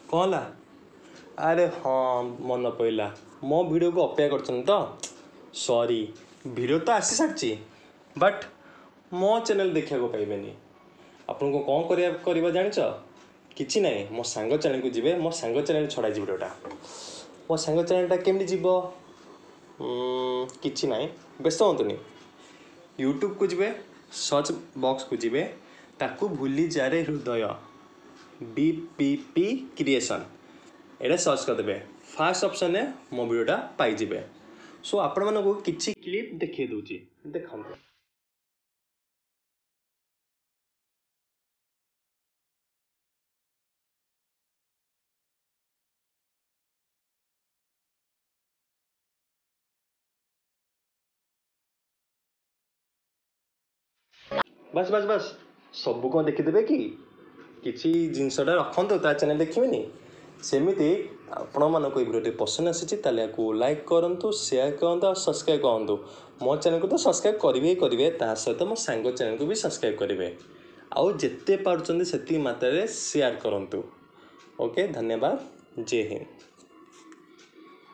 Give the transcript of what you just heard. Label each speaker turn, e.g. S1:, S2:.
S1: कौन ला? अरे हाँ मन पड़ा मो वीडियो को अपेक्षा कर तो सॉरी वीडियो तो आसी सारी बट मो चैनल देखा पाइबेनी आपन को कौन करवा जान कि ना मो सांग चैनल को जी मो सांग चैनल छड़ा वीडियोटा मो सांग चैनलटा केमती जीव कि ना व्यस्त हतुनि यूट्यूब को जी सर्च बॉक्स को जी ताकू भूली जारे हृदय BPP क्रिएशन ये सर्च करदे फास्ट ऑप्शन है मो वीडियोटा पाइबे। सो आपण मानक किछि क्लिप देखिए दूची देखा बस बस बस सब कौन देखीदे कि किसी जिनसटा रखु ता चैनल देखिए सेमती आपण मानक वीडियो पसंद आसी लाइक करूँ शेयर करूँ और सब्सक्राइब करूँ मो चैनल को तो सब्सक्राइब करेंगे ता सहित मो सांग चैनल को भी सब्सक्राइब करेंगे आउ जिते पार्टी से मात्रा शेयर करूँ। ओके धन्यवाद जय हिंद।